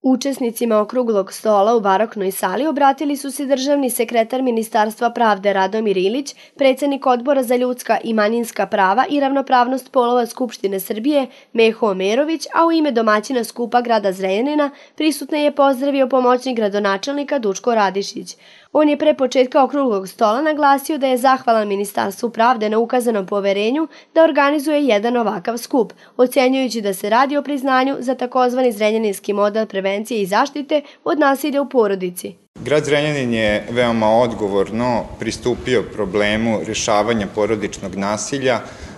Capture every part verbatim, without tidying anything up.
Učesnicima okruglog stola u baroknoj sali obratili su se državni sekretar Ministarstva pravde Radomir Ilić, predsednik Odbora za ljudska i manjinska prava i ravnopravnost polova Skupštine Srbije Meho Omerović, a u ime domaćina skupa grada Zrenjanina prisutne je pozdravio pomoćnik gradonačelnika Duško Radišić. On je pre početka okruglog stola naglasio da je zahvalan Ministarstvu pravde na ukazanom poverenju da organizuje jedan ovakav skup, ocenjujući da se radi o priznanju za takozvani zrenjaninski model prevencije i zaštite od nasilja u porodici. Grad Zrenjanin je veoma odgovorno pristupio problemu rešavanja porodičnog nasilja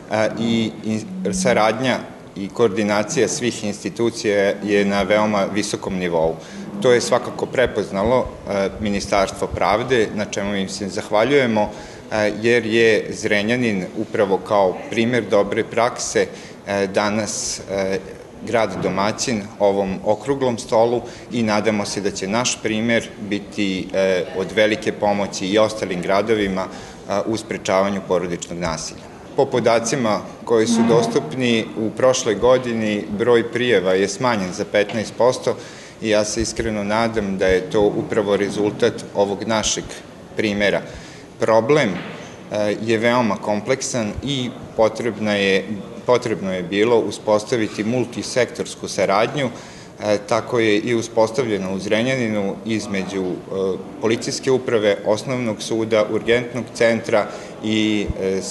i saradnja i koordinacija svih institucija je na veoma visokom nivou. To je svakako prepoznalo Ministarstvo pravde, na čemu im se zahvaljujemo, jer je Zrenjanin upravo kao primer dobre prakse danas grad domaćin ovom okruglom stolu i nadamo se da će naš primer biti od velike pomoći i ostalim gradovima u sprečavanju porodičnog nasilja. Po podacima koji su dostupni, u prošloj godini broj prijava je smanjen za petnaest posto i ja se iskreno nadam da je to upravo rezultat ovog našeg primera. Problem je veoma kompleksan i potrebno je, potrebno je bilo uspostaviti multisektorsku saradnju. Tako je i uspostavljeno u Zrenjaninu između policijske uprave, osnovnog suda, urgentnog centra i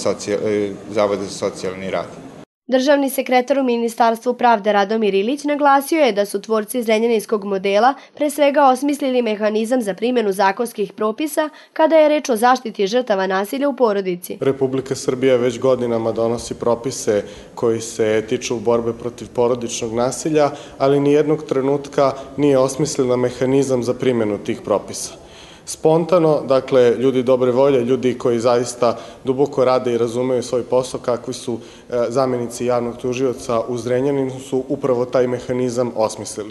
Zavoda za socijalni rad. Državni sekretar u Ministarstvu pravde Radomir Ilić naglasio je da su tvorci zrenjaninskog modela pre svega osmislili mehanizam za primjenu zakonskih propisa kada je reč o zaštiti žrtava nasilja u porodici. Republika Srbija već godinama donosi propise koji se tiču borbe protiv porodičnog nasilja, ali nijednog trenutka nije osmislila mehanizam za primjenu tih propisa. Spontano, dakle, ljudi dobre volje, ljudi koji zaista duboko rade i razumeju svoj posao, kakvi su zamenici javnog tužioca u Zrenjaninu, su upravo taj mehanizam osmislili.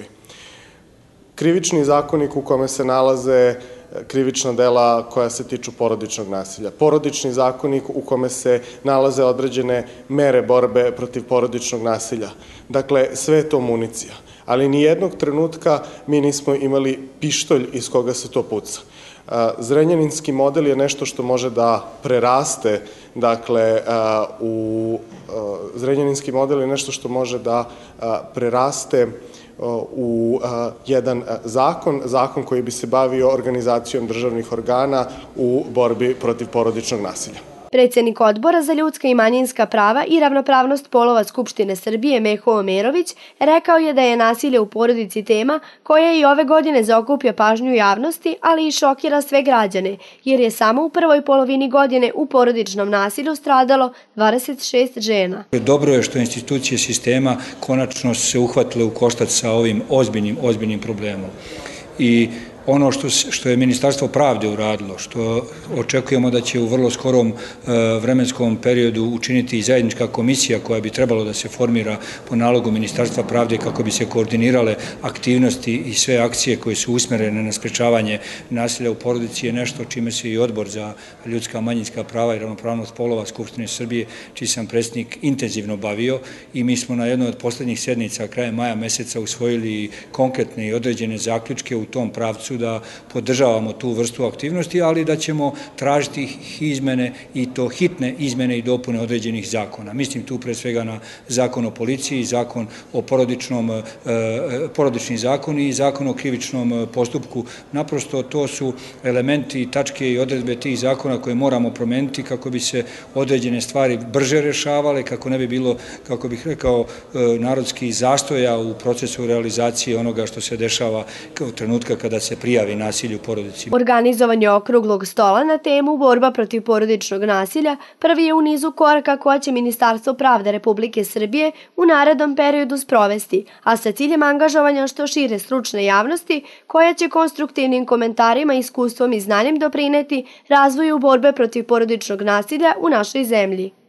Krivični zakonik u kome se nalaze krivična dela koja se tiču porodičnog nasilja. Porodični zakonik u kome se nalaze određene mere borbe protiv porodičnog nasilja. Dakle, sve je to municija. Ali nijednog trenutka mi nismo imali pištolj iz koga se to puca. Zrenjaninski model je nešto što može da preraste, dakle, u Zrenjaninski model je nešto što može da preraste u jedan zakon, zakon koji bi se bavio organizacijom državnih organa u borbi protiv porodičnog nasilja. Predsednik Odbora za ljudska i manjinska prava i ravnopravnost polova Skupštine Srbije Meho Omerović rekao je da je nasilje u porodici tema koja i ove godine zaokuplja pažnju javnosti, ali i šokira sve građane, jer je samo u prvoj polovini godine u porodičnom nasilju stradalo dvadeset šest žena. Dobro je što institucije sistema konačno se uhvatile u koštac sa ovim ozbiljnim, ozbiljnim problemom. I ono što, što je Ministarstvo pravde uradilo, što očekujemo da će u vrlo skorom vremenskom periodu učiniti i zajednička komisija koja bi trebalo da se formira po nalogu Ministarstva pravde kako bi se koordinirale aktivnosti i sve akcije koje su usmerene na sprečavanje nasilja u porodici je nešto čime se i Odbor za ljudska manjinska prava i ravnopravnost polova Skupštine Srbije, čiji sam predsjednik, intenzivno bavio i mi smo na jednoj od poslednjih sednica krajem maja meseca usvojili konkretne i određene zaključke u tom pravcu da podržavamo tu vrstu aktivnosti, ali da ćemo tražiti izmene i to hitne izmene i dopune određenih zakona. Mislim tu pre svega na zakon o policiji, zakon o porodičnom, porodični zakon i zakon o krivičnom postupku. Naprosto to su elementi, tačke i odredbe tih zakona koje moramo promeniti kako bi se određene stvari brže rešavale, kako ne bi bilo, kako bih rekao, narodski zastoja u procesu realizacije onoga što se dešava kao trenutka kada se prijavi nasilje u porodici. Organizovanje okruglog stola na temu borba protiv porodičnog nasilja prvi je u nizu koraka koja će Ministarstvo pravde Republike Srbije u narednom periodu sprovesti, a sa ciljem angažovanja što šire stručne javnosti koja će konstruktivnim komentarima, iskustvom i znanjem doprineti razvoju borbe protiv porodičnog nasilja u našoj zemlji.